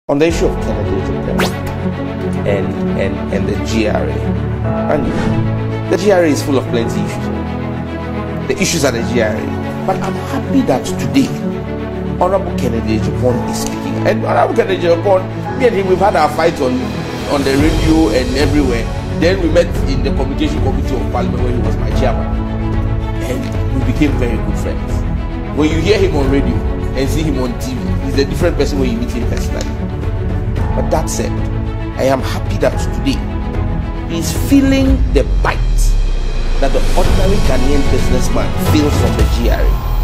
on the issue of Kennedy and the GRA. And the GRA is full of plenty issues. The issues are the GRA. But I'm happy that today, Honorable Kennedy Agyapong is speaking. And Honorable Kennedy Agyapong, me and him, we've had our fight on the radio and everywhere. Then we met in the Communication Committee of Parliament where he was my chairman. And we became very good friends. When you hear him on radio and see him on TV, he's a different person when you meet him personally. But that said, I am happy that today he's feeling the bite that the ordinary Ghanaian businessman feels from the GRA.